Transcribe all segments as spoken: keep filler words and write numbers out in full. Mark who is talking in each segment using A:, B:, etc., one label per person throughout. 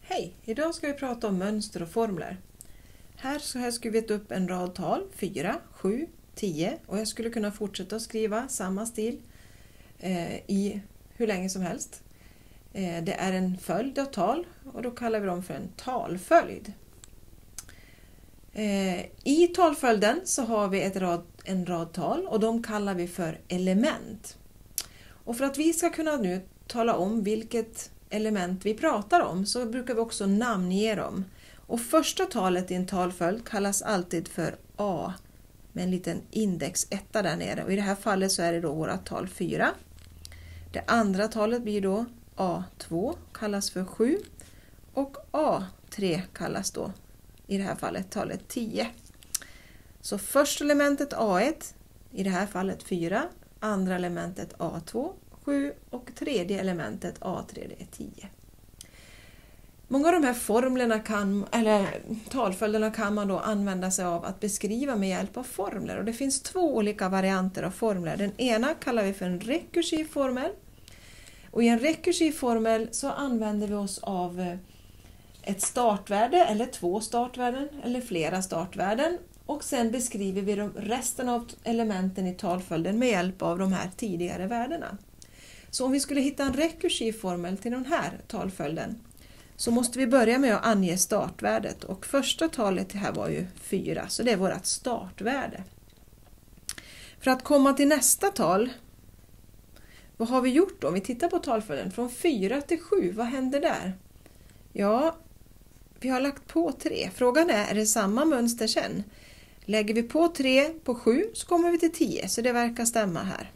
A: Hej! Idag ska vi prata om mönster och formler. Här så har jag skrivit upp en rad tal, fyra, sju, tio och jag skulle kunna fortsätta att skriva samma stil eh, i hur länge som helst. Eh, det är en följd av tal och då kallar vi dem för en talföljd. Eh, I talföljden så har vi ett rad, en rad tal och de kallar vi för element. Och för att vi ska kunna nu tala om vilket element vi pratar om så brukar vi också namnge dem. Och första talet i en talföljd kallas alltid för A med en liten index etta där nere. Och i det här fallet så är det då våra tal fyra. Det andra talet blir då A två, kallas för sju. Och A tre kallas då i det här fallet talet tio. Så första elementet A ett, i det här fallet fyra. Andra elementet A två, sju och tredje elementet A tre, det är tio. Många av de här formlerna kan, eller talföljderna kan man då använda sig av att beskriva med hjälp av formler. Och det finns två olika varianter av formler. Den ena kallar vi för en rekursiv formel. Och i en rekursiv formel så använder vi oss av ett startvärde eller två startvärden eller flera startvärden. Och sen beskriver vi de resten av elementen i talföljden med hjälp av de här tidigare värdena. Så om vi skulle hitta en rekursiv formel till den här talföljden så måste vi börja med att ange startvärdet. Och första talet här var ju fyra, så det är vårt startvärde. För att komma till nästa tal, vad har vi gjort då? Om vi tittar på talföljden från fyra till sju, vad händer där? Ja, vi har lagt på tre. Frågan är, är det samma mönster sen? Lägger vi på tre på sju så kommer vi till tio, så det verkar stämma här.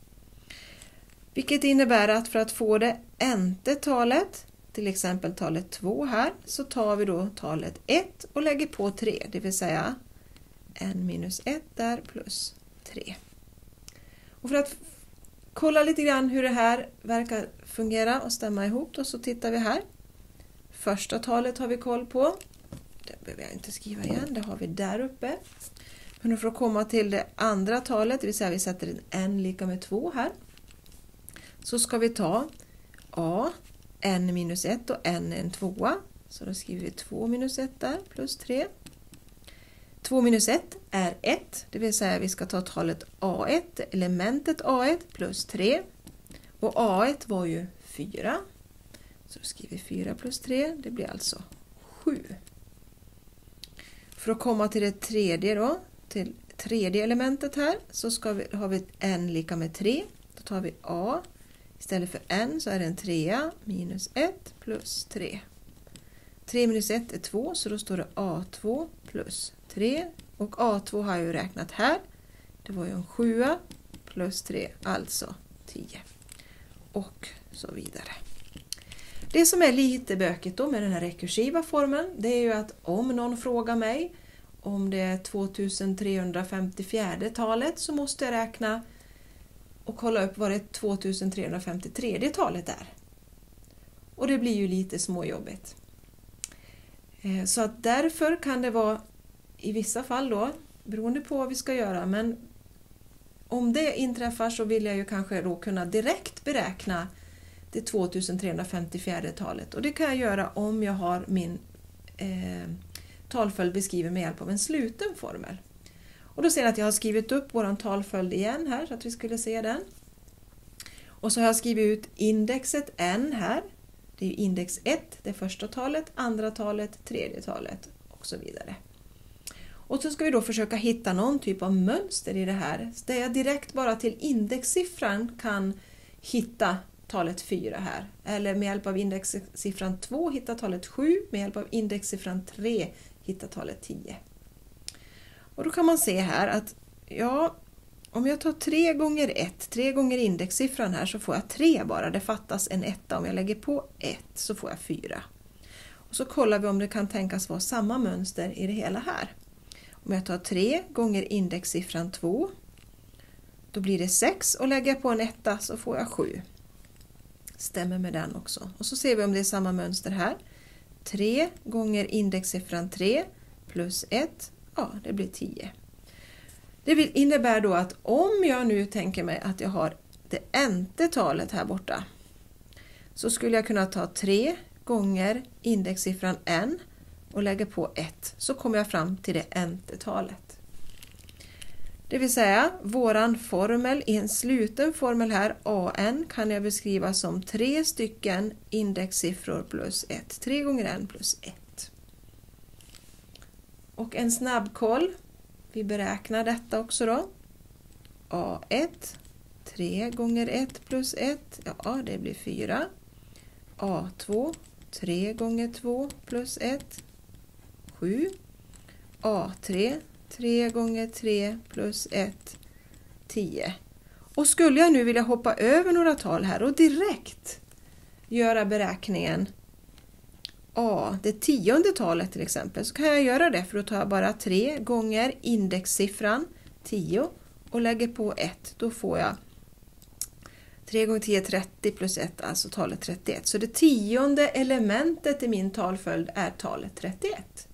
A: Vilket innebär att för att få det n:e talet, till exempel talet två här, så tar vi då talet ett och lägger på tre, det vill säga n minus ett där plus tre. Och för att kolla lite grann hur det här verkar fungera och stämma ihop då, så tittar vi här. Första talet har vi koll på. Det behöver jag inte skriva igen, det har vi där uppe. Men för att komma till det andra talet, det vill säga vi sätter en n lika med två här. Så ska vi ta a, n minus ett och n är en tvåa. Så då skriver vi två minus ett där plus tre. två minus ett är ett, det vill säga vi ska ta talet a ett, elementet a ett plus tre. Och a ett var ju fyra. Så då skriver vi fyra plus tre, det blir alltså sju. För att komma till det tredje då, till tredje elementet här, så ska vi, har vi n lika med tre. Då tar vi a. Istället för n så är det en trea minus ett plus tre. tre minus ett är två, så då står det a två plus tre. Och a två har jag ju räknat här. Det var ju en sjua plus tre, alltså tio. Och så vidare. Det som är lite bökigt då med den här rekursiva formeln, det är ju att om någon frågar mig om det är tvåtusentrehundrafemtiofyra talet, så måste jag räkna och kolla upp vad det tvåtusentrehundrafemtiotre talet är. Och det blir ju lite småjobbigt. Så att därför kan det vara i vissa fall då, beroende på vad vi ska göra, men om det inträffar så vill jag ju kanske då kunna direkt beräkna det tvåtusentrehundrafemtiofyra talet. Och det kan jag göra om jag har min eh, talföljd beskriven med hjälp av en sluten formel. Och då ser jag att jag har skrivit upp vår talföljd igen här så att vi skulle se den. Och så har jag skrivit ut indexet n här. Det är ju index ett, det första talet, andra talet, tredje talet och så vidare. Och så ska vi då försöka hitta någon typ av mönster i det här. Där jag direkt bara till indexsiffran kan hitta talet fyra här. Eller med hjälp av indexsiffran två hitta talet sju, med hjälp av indexsiffran tre hitta talet tio. Och då kan man se här att ja, om jag tar tre gånger ett, tre gånger indexsiffran här, så får jag tre bara. Det fattas en etta. Om jag lägger på ett så får jag fyra. Och så kollar vi om det kan tänkas vara samma mönster i det hela här. Om jag tar tre gånger indexsiffran två, då blir det sex, och lägger jag på en etta så får jag sju. Stämmer med den också. Och så ser vi om det är samma mönster här. tre gånger indexsiffran tre plus ett. Ja, det blir tio. Det innebär då att om jag nu tänker mig att jag har det n:e talet här borta, så skulle jag kunna ta tre gånger indexsiffran n och lägger på ett så kommer jag fram till det n:e talet. Det vill säga våran formel i en sluten formel här an kan jag beskriva som tre stycken indexsiffror plus ett. tre gånger n plus ett. Och en snabbkoll. Vi beräknar detta också då. a ett. tre gånger ett plus ett. Ja, det blir fyra. a två. tre gånger två plus ett. sju. a tre. tre gånger tre plus ett. tio. Och skulle jag nu vilja hoppa över några tal här och direkt göra beräkningen a, det tionde talet till exempel, så kan jag göra det, för då tar jag bara tre gånger indexsiffran tio och lägger på ett. Då får jag tre gånger tio trettio plus ett, alltså talet trettioett. Så det tionde elementet i min talföljd är talet trettioett.